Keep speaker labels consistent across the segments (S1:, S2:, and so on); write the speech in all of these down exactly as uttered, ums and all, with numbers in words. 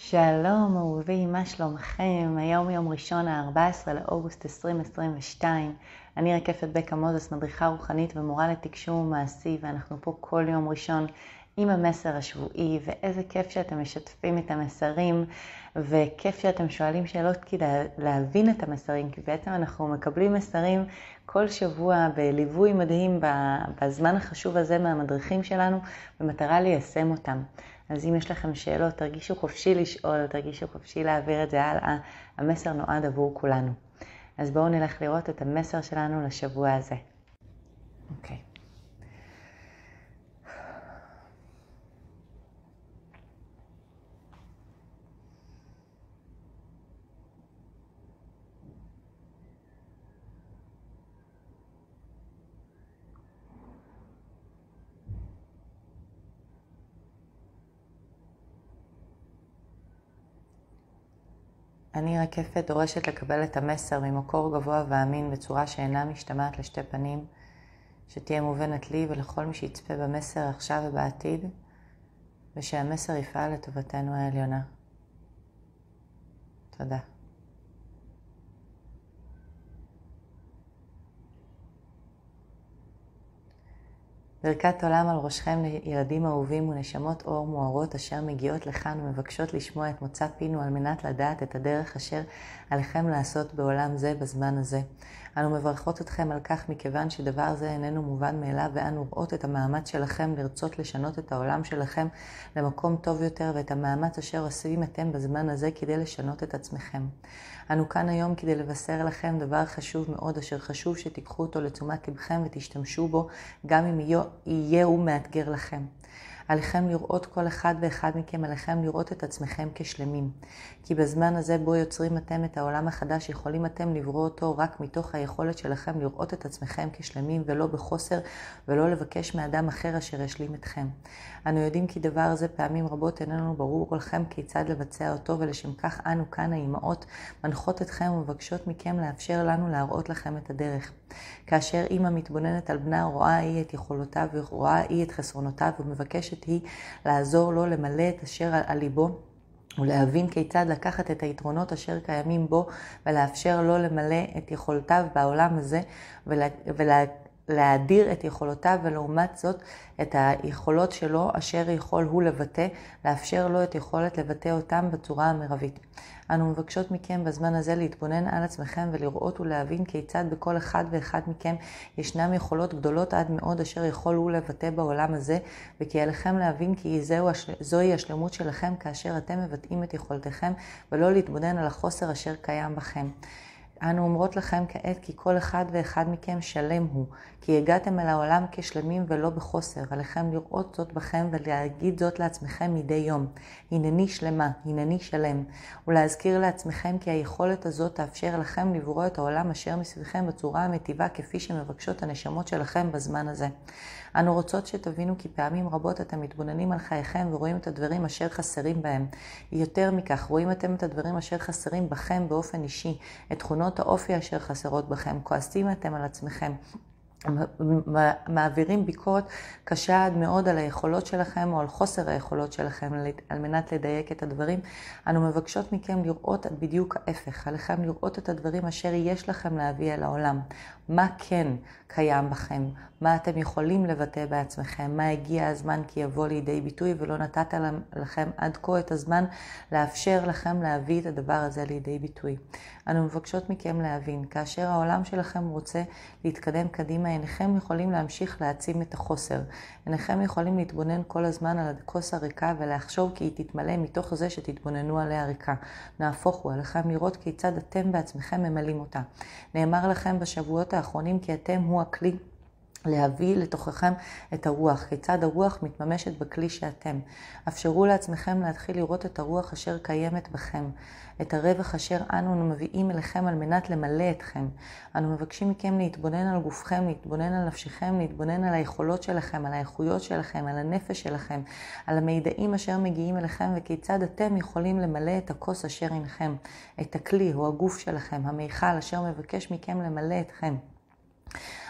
S1: שלום אהובים, מה שלומכם? היום יום ראשון ה-ארבעה עשר לאוגוסט עשרים עשרים ושתיים. אני רקפת בקה מוזס, מדריכה רוחנית ומורה לתקשור מעשי, ואנחנו פה כל יום ראשון עם המסר השבועי, ואיזה כיף שאתם משתפים את המסרים, וכיף שאתם שואלים שאלות כדי להבין את המסרים, כי בעצם אנחנו מקבלים מסרים כל שבוע בליווי מדהים בזמן החשוב הזה מהמדריכים שלנו, במטרה ליישם אותם. אז אם יש לכם שאלות, תרגישו חופשי לשאול, תרגישו חופשי להעביר את זה הלאה. המסר נועד עבור כולנו. אז בואו נלך לראות את המסר שלנו לשבוע הזה. אוקיי. אני רקפת דורשת לקבל את המסר ממקור גבוה ואמין בצורה שאינה משתמעת לשתי פנים, שתהיה מובנת לי ולכל מי שיצפה במסר עכשיו ובעתיד, ושהמסר יפעל לטובתנו העליונה. תודה. ברכת עולם על ראשכם לילדים אהובים ונשמות אור מוארות אשר מגיעות לכאן ומבקשות לשמוע את מוצא פינו על מנת לדעת את הדרך אשר עליכם לעשות בעולם זה בזמן הזה. אנו מברכות אתכם על כך מכיוון שדבר זה איננו מובן מאליו, ואנו רואות את המאמץ שלכם לרצות לשנות את העולם שלכם למקום טוב יותר, ואת המאמץ אשר עושים אתם בזמן הזה כדי לשנות את עצמכם. אנו כאן היום כדי לבשר לכם דבר חשוב מאוד אשר חשוב שתיקחו אותו לתשומת לבכם ותשתמשו בו גם אם יהיה הוא מאתגר לכם. עליכם לראות כל אחד ואחד מכם, עליכם לראות את עצמכם כשלמים. כי בזמן הזה בו יוצרים אתם את העולם החדש, יכולים אתם לברוא אותו רק מתוך היכולת שלכם לראות את עצמכם כשלמים ולא בחוסר, ולא לבקש מאדם אחר אשר ישלים אתכם. אנו יודעים כי דבר הזה פעמים רבות איננו ברור לכם כיצד לבצע אותו, ולשם כך אנו כאן האימהות מנחות אתכם ומבקשות מכם לאפשר לנו להראות לכם את הדרך. כאשר אמא מתבוננת על בנה, רואה היא את יכולותיו ורואה היא את חסרונותיו, ומבקשת היא לעזור לו למלא את אשר על ליבו, ולהבין כיצד לקחת את היתרונות אשר קיימים בו ולאפשר לו למלא את יכולותיו בעולם הזה ולה, ולהאדיר את יכולותיו, ולעומת זאת את היכולות שלו אשר יכול הוא לבטא, לאפשר לו את יכולת לבטא אותם בצורה המרבית. אנו מבקשות מכם בזמן הזה להתבונן על עצמכם ולראות ולהבין כיצד בכל אחד ואחד מכם ישנם יכולות גדולות עד מאוד אשר יכול הוא לבטא בעולם הזה, וכי עליכם להבין כי זהו, זוהי השלמות שלכם כאשר אתם מבטאים את יכולתכם, ולא להתבונן על החוסר אשר קיים בכם. אנו אומרות לכם כעת כי כל אחד ואחד מכם שלם הוא, כי הגעתם אל העולם כשלמים ולא בחוסר. עליכם לראות זאת בכם ולהגיד זאת לעצמכם מדי יום. הנני שלמה, הנני שלם. ולהזכיר לעצמכם כי היכולת הזאת תאפשר לכם לברוא את העולם אשר מסביבכם בצורה המטיבה כפי שמבקשות הנשמות שלכם בזמן הזה. אנו רוצות שתבינו כי פעמים רבות אתם מתבוננים על חייכם ורואים את הדברים אשר חסרים בהם. יותר מכך, רואים אתם את הדברים אשר חסרים בכם באופן אישי, את תכונות האופי אשר חסרות בכם, כועסים אתם על עצמכם, מעבירים ביקורת קשה עד מאוד על היכולות שלכם או על חוסר היכולות שלכם על מנת לדייק את הדברים. אנו מבקשות מכם לראות בדיוק ההפך, עליכם לראות את הדברים אשר יש לכם להביא אל העולם. מה כן קיים בכם, מה אתם יכולים לבטא בעצמכם, מה הגיע הזמן כי יבוא לידי ביטוי ולא נתת לכם עד כה את הזמן לאפשר לכם להביא את הדבר הזה לידי ביטוי. אנו מבקשות מכם להבין, כאשר העולם שלכם רוצה להתקדם קדימה, אינכם יכולים להמשיך להעצים את החוסר. אינכם יכולים להתבונן כל הזמן על הכוס הריקה ולחשוב כי היא תתמלא מתוך זה שתתבוננו עליה ריקה. נהפוך הוא, עליכם לראות כיצד אתם בעצמכם ממלאים אותה. נאמר לכם בשבועות האחרונים כי אתם הוא הכלי להביא לתוככם את הרוח, כיצד הרוח מתממשת בכלי שאתם. אפשרו לעצמכם להתחיל לראות את הרוח אשר קיימת בכם, את הרווח אשר אנו מביאים אליכם על מנת למלא אתכם. אנו מבקשים מכם להתבונן על גופכם, להתבונן על נפשכם, להתבונן על היכולות שלכם, על האיכויות שלכם, על הנפש שלכם, על המידעים אשר מגיעים אליכם, וכיצד אתם יכולים למלא את הכוס אשר אינכם, את הכלי או הגוף שלכם, המיכל אשר מבקש מכם למלא אתכם.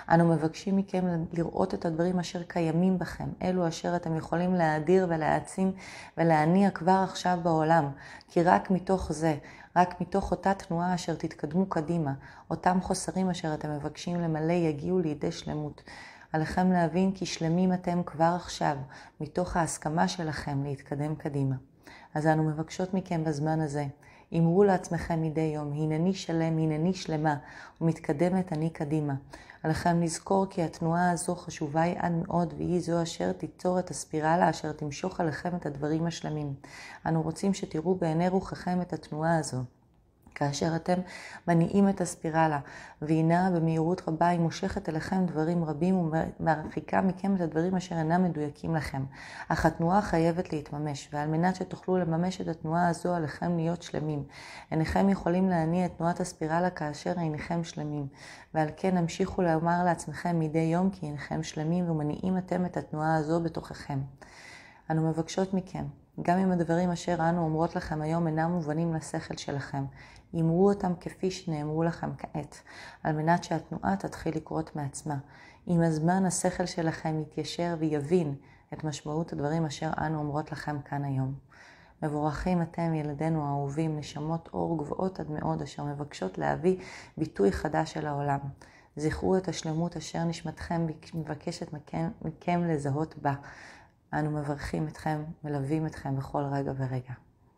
S1: אנו מבקשים מכם לראות את הדברים אשר קיימים בכם, אלו אשר אתם יכולים להאדיר ולהעצים ולהניע כבר עכשיו בעולם, כי רק מתוך זה, רק מתוך אותה תנועה אשר תתקדמו קדימה, אותם חוסרים אשר אתם מבקשים למלא יגיעו לידי שלמות. עליכם להבין כי שלמים אתם כבר עכשיו, מתוך ההסכמה שלכם להתקדם קדימה. אז אנו מבקשות מכם בזמן הזה, אמרו לעצמכם מדי יום, הנני שלם, הנני שלמה, ומתקדמת אני קדימה. עליכם לזכור כי התנועה הזו חשובה היא עד מאוד, והיא זו אשר תיצור את הספירלה אשר תמשוך עליכם את הדברים השלמים. אנו רוצים שתראו בעיני רוחכם את התנועה הזו. כאשר אתם מניעים את הספירלה, והנה במהירות רבה היא מושכת אליכם דברים רבים ומרחיקה מכם את הדברים אשר אינם מדויקים לכם. אך התנועה חייבת להתממש, ועל מנת שתוכלו לממש את התנועה הזו עליכם להיות שלמים. אינכם יכולים להניע את תנועת הספירלה כאשר אינכם שלמים, ועל כן המשיכו לומר לעצמכם מדי יום כי אינכם שלמים ומניעים אתם את התנועה הזו בתוככם. אנו מבקשות מכם, גם אם הדברים אשר אנו אומרות לכם היום אינם מובנים לשכל שלכם, אמרו אותם כפי שנאמרו לכם כעת, על מנת שהתנועה תתחיל לקרות מעצמה. עם הזמן השכל שלכם יתיישר ויבין את משמעות הדברים אשר אנו אומרות לכם כאן היום. מבורכים אתם ילדינו האהובים, נשמות אור גבוהות עד מאוד אשר מבקשות להביא ביטוי חדש של העולם. זכרו את השלמות אשר נשמתכם מבקשת מכם, מכם לזהות בה. אנו מברכים אתכם, מלווים אתכם בכל רגע ורגע.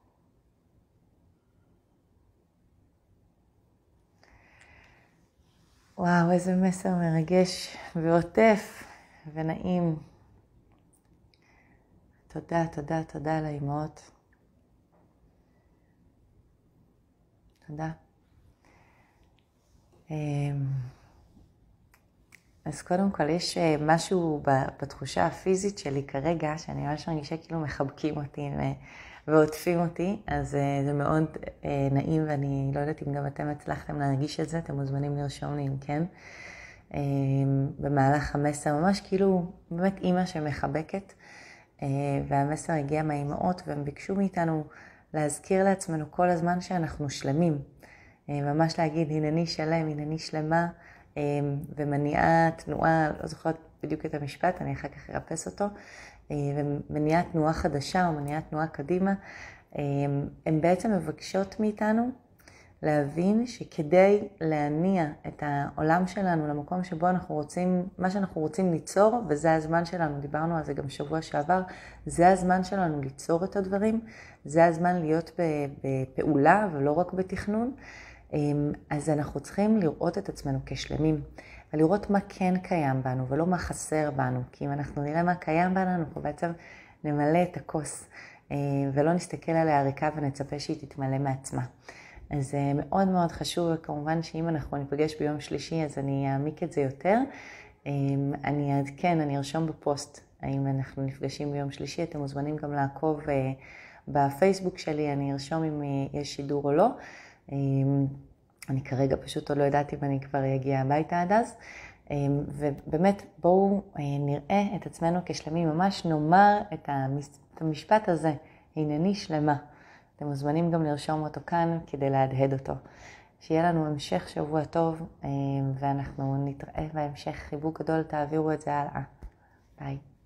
S1: וואו, איזה מסר מרגש ועוטף ונעים. תודה, תודה, תודה לאימהות. תודה. אז קודם כל יש משהו בתחושה הפיזית שלי כרגע, שאני ממש מרגישה כאילו מחבקים אותי ועוטפים אותי, אז זה מאוד נעים, ואני לא יודעת אם גם אתם הצלחתם להרגיש את זה, אתם מוזמנים לרשום לי אם כן. במהלך המסר, ממש כאילו באמת אימא שמחבקת, והמסר הגיע מהאימהות, והם ביקשו מאיתנו להזכיר לעצמנו כל הזמן שאנחנו שלמים. ממש להגיד, הנני שלם, הנני שלמה, ומניעה תנועה, לא זוכרת בדיוק את המשפט, אני אחר כך ארפס אותו, ומניעה תנועה חדשה או מניעה תנועה קדימה, הן בעצם מבקשות מאיתנו להבין שכדי להניע את העולם שלנו למקום שבו אנחנו רוצים, מה שאנחנו רוצים ליצור, וזה הזמן שלנו, דיברנו על זה גם שבוע שעבר, זה הזמן שלנו ליצור את הדברים, זה הזמן להיות בפעולה ולא רק בתכנון, אז אנחנו צריכים לראות את עצמנו כשלמים, ולראות מה כן קיים בנו ולא מה חסר בנו, כי אם אנחנו נראה מה קיים בנו, אנחנו בעצם נמלא את הכוס, ולא נסתכל עליה ריקה ונצפה שהיא תתמלא מעצמה. אז זה מאוד מאוד חשוב, וכמובן שאם אנחנו ניפגש ביום שלישי, אז אני אעמיק את זה יותר. אני אעדכן, אני ארשום בפוסט, האם אנחנו נפגשים ביום שלישי, אתם מוזמנים גם לעקוב בפייסבוק שלי, אני ארשום אם יש שידור או לא. אני כרגע פשוט עוד לא יודעת אם אני כבר אגיע הביתה עד אז. ובאמת בואו נראה את עצמנו כשלמים, ממש נאמר את המשפט הזה, הנני שלמה. אתם מוזמנים גם לרשום אותו כאן כדי להדהד אותו. שיהיה לנו המשך שבוע טוב, ואנחנו נתראה בהמשך. חיבוק גדול, תעבירו את זה הלאה. ביי.